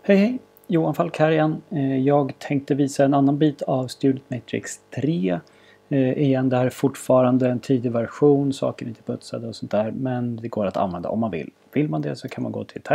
Hej hej! Johan Falk här igen. Jag tänkte visa en annan bit av Student Matrix 3. Igen, det här är fortfarande en tidig version, saker är inte putsade och sånt där. Men det går att använda om man vill. Vill man det så kan man gå till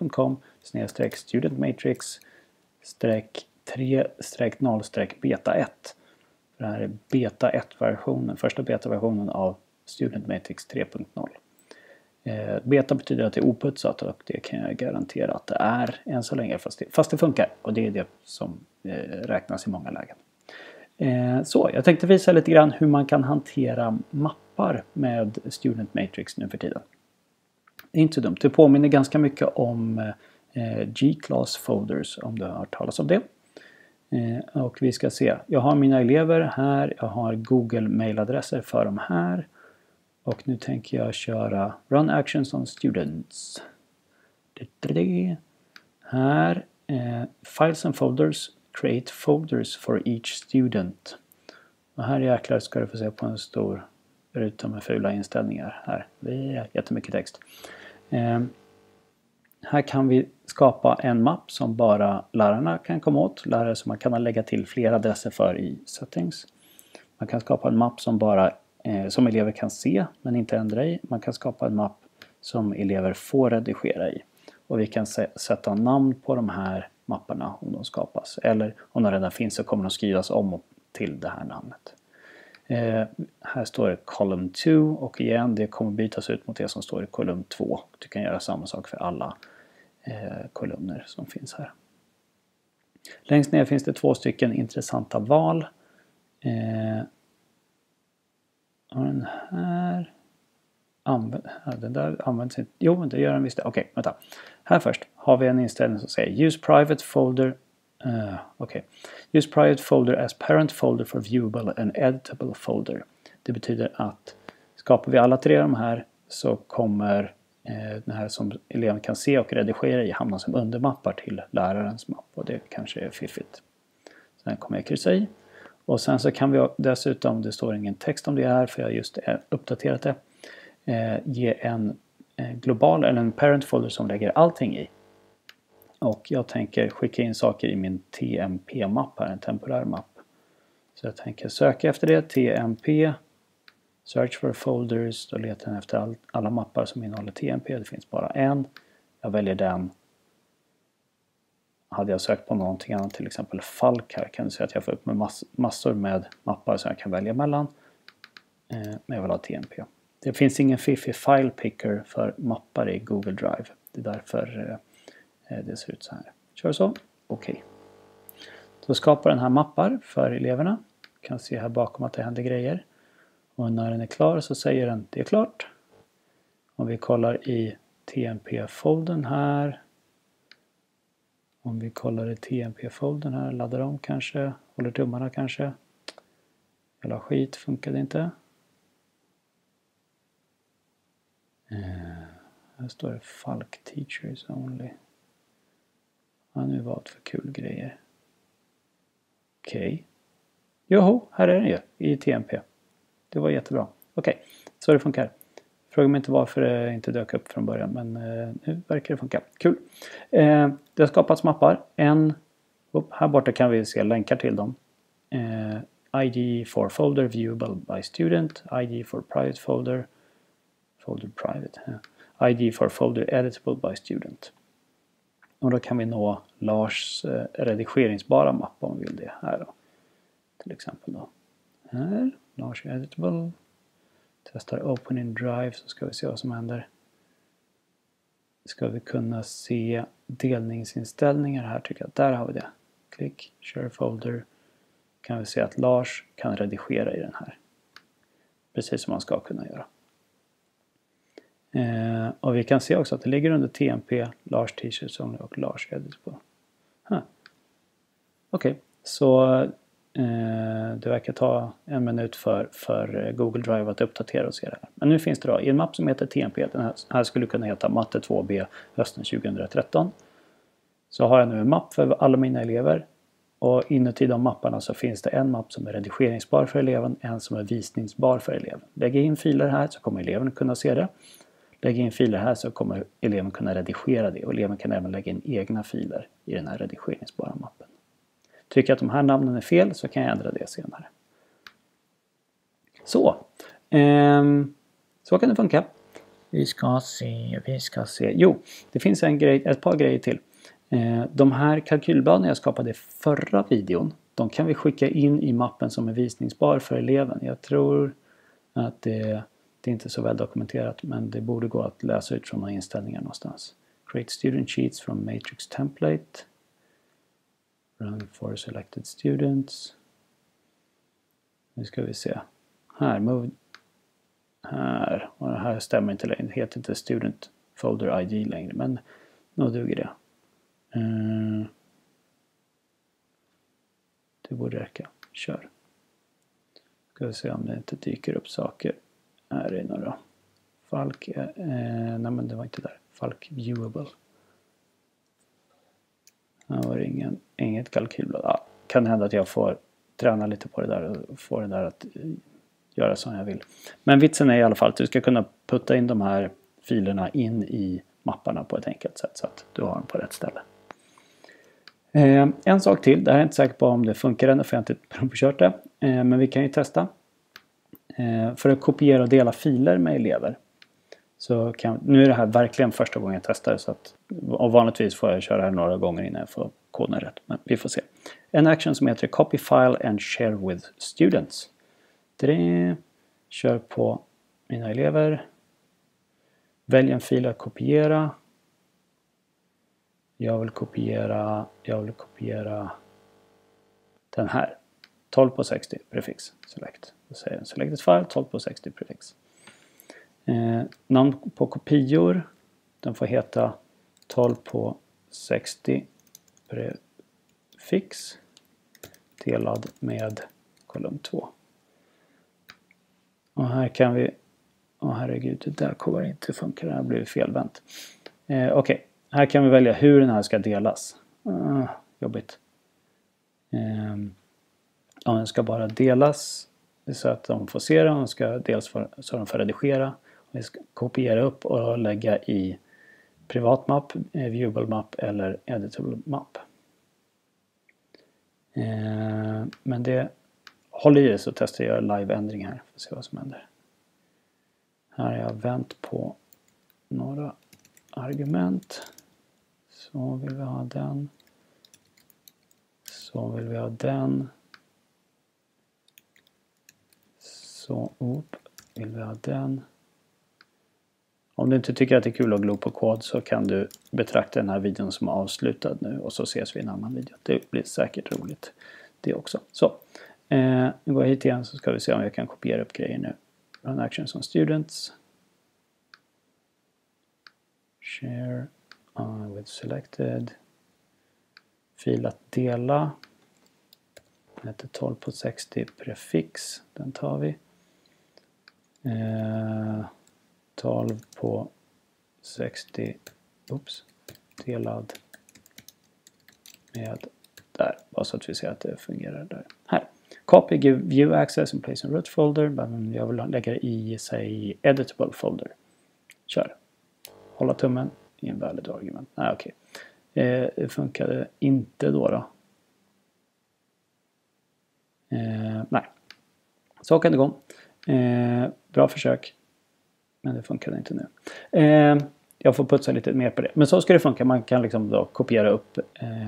tinyurl.com/studentmatrix-3-0-beta 1. Det här är beta 1-versionen, första beta-versionen av Student Matrix 3.0. Beta betyder att det är oputsat och det kan jag garantera att det är än så länge fast det funkar och det är det som räknas i många lägen. Så jag tänkte visa lite grann hur man kan hantera mappar med Student Matrix nu för tiden. Det är inte så dumt, det påminner ganska mycket om G-class folders om du har hört talas om det. Och vi ska se, jag har mina elever här, jag har Google mailadresser för dem här. Och nu tänker jag köra Run Actions on Students. Här, Files and Folders, Create Folders for each student. Och här jäklar ska du få se på en stor ruta med fula inställningar. Här, det är jättemycket text. Här kan vi skapa en mapp som bara lärarna kan komma åt. Lärare som man kan lägga till flera adresser för i settings. Man kan skapa en mapp som bara som elever kan se men inte ändra i. Man kan skapa en mapp som elever får redigera i. Och vi kan sätta namn på de här mapparna om de skapas. Eller om de redan finns så kommer de skrivas om till det här namnet. Här står det column 2 och igen det kommer bytas ut mot det som står i kolumn 2. Du kan göra samma sak för alla kolumner som finns här. Längst ner finns det 2 stycken intressanta val. Och den här den där används inte. Jo, det gör den visst. Okej, vänta. Här först har vi en inställning som säger Use private folder Use private folder as parent folder for viewable and editable folder. Det betyder att skapar vi alla 3 av de här så kommer den här som eleven kan se och redigera i hamna som undermappar till lärarens mapp. Och det kanske är fiffigt. Sen kommer jag kryssa i. Och sen så kan vi dessutom, det står ingen text om det här för jag just uppdaterat det, ge en global eller en parent folder som lägger allting i. Och jag tänker skicka in saker i min TMP-mapp här, en temporär mapp. Så jag tänker söka efter det, TMP, search for folders, då letar jag efter alla mappar som innehåller TMP, det finns bara en. Jag väljer den. Hade jag sökt på någonting annat, till exempel Falk här, kan du se att jag får upp med massor med mappar som jag kan välja mellan. Men jag vill ha TMP. Det finns ingen fiffig file picker för mappar i Google Drive. Det är därför det ser ut så här. Kör så. Okej. Då skapar den här mappar för eleverna. Du kan se här bakom att det händer grejer. Och när den är klar så säger den det är klart. Om vi kollar i TMP-foldern här. Om vi kollar i TMP-foldern här, laddar om kanske, håller tummarna kanske. Jävla skit, funkade inte. Här står det Falk Teachers Only. Ja, nu var det för kul grejer. Okej. Joho, här är den ju i TMP. Det var jättebra. Okej, så det funkar. Fråga mig inte varför det inte dök upp från början, men nu verkar det funka. Kul! Det har skapats mappar. Här borta kan vi se länkar till dem. ID for folder viewable by student. ID for private folder. Folder private. ID for folder editable by student. Och då kan vi nå Lars redigeringsbara mapp om vi vill det här då. Till exempel då. Här, Lars editable. Testar open in drive så ska vi se vad som händer. Ska vi kunna se delningsinställningar här tycker jag. Där har vi det. Klick, share folder. Kan vi se att Lars kan redigera i den här. Precis som man ska kunna göra. Och vi kan se också att det ligger under TMP, Lars T-shirts only och Lars editable. Okej, så det verkar ta en minut för Google Drive att uppdatera och se det här. Men nu finns det då i en mapp som heter TMP. Den här skulle kunna heta Matte 2B hösten 2013. Så har jag nu en mapp för alla mina elever. Och inuti de mapparna så finns det en mapp som är redigeringsbar för eleven. En som är visningsbar för eleven. Lägger in filer här så kommer eleven kunna se det. lägger in filer här så kommer eleven kunna redigera det. Och eleven kan även lägga in egna filer i den här redigeringsbara mappen. Tycker jag att de här namnen är fel så kan jag ändra det senare. Så. Så kan det funka. Vi ska se. Jo, det finns ett par grejer till. De här kalkylbladen jag skapade i förra videon, de kan vi skicka in i mappen som är visningsbar för eleven. Jag tror att det är inte så väl dokumenterat, men det borde gå att läsa ut från några inställningar någonstans. Create student sheets from matrix template. Run for selected students. Nu ska vi se. Här, move. Här. Och det här stämmer inte längre. Det heter inte student folder ID längre, men nu duger det. Det borde räcka. Kör. Ska vi se om det inte dyker upp saker. Här är några. Falk. Nej, men det var inte där. Falk viewable. Här var det inget kalkylblad. Ja, kan hända att jag får träna lite på det där och få det där att göra som jag vill. Men vitsen är i alla fall att du ska kunna putta in de här filerna in i mapparna på ett enkelt sätt så att du har dem på rätt ställe. En sak till, det här är jag inte säker på om det funkar ännu för jag har inte provkört det. Men vi kan ju testa. För att kopiera och dela filer med elever. Så nu är det här verkligen första gången jag testar så att, och vanligtvis får jag köra här några gånger innan jag får koden rätt. Men vi får se. En action som heter Copy File and Share with Students. Det kör på mina elever. Välj en fil att kopiera. Jag vill kopiera den här. 12/60 prefix select. Då säger den selected file 12/60 prefix. Namn på kopior. Den får heta 12/60 prefix delad med kolumn 2. Och här kan vi... herregud, det där kommer inte funka. Det här blir felvänt. Okej. Här kan vi välja hur den här ska delas. Jobbigt. Den ska bara delas så att de får se den. Den ska dels så de får redigera. Vi ska kopiera upp och lägga i privat mapp, viewable mapp eller editable mapp. Men det håller i det så testar jag live-ändring här. För att se vad som händer. Här har jag vänt på några argument. Så vill vi ha den. Så vill vi ha den. Så vill vi ha den. Om du inte tycker att det är kul att glo på kod så kan du betrakta den här videon som avslutad nu. Och så ses vi i en annan video. Det blir säkert roligt det också. Så, nu går jag hit igen så ska vi se om jag kan kopiera upp grejer nu. Run actions on students. Share. With selected. Fil att dela. Den heter 12/60 prefix. Den tar vi. 12/60 delad med där. Bara så att vi ser att det fungerar där. Här. Copy, give view access and place in root folder. Men jag vill lägga det i sig editable folder. Kör. Hålla tummen. Invalid argument. Nej, okej. Det funkade inte då. Nej. Så kan det gå. Bra försök. Men det funkade inte nu. Jag får putsa lite mer på det. Men så ska det funka. Man kan liksom då kopiera upp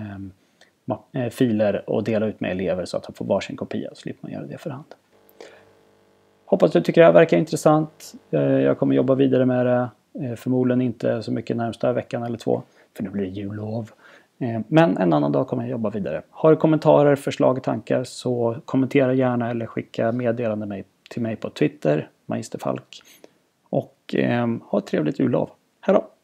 filer och dela ut med elever så att de får varsin kopia. Så slipper man göra det för hand. Hoppas du tycker det här verkar intressant. Jag kommer jobba vidare med det. Förmodligen inte så mycket närmsta veckan eller 2. För nu blir det jullov. Men en annan dag kommer jag jobba vidare. Har du kommentarer, förslag, tankar så kommentera gärna eller skicka meddelande till mig på Twitter. Magister Falk. Och ha ett trevligt jullov. Hej då!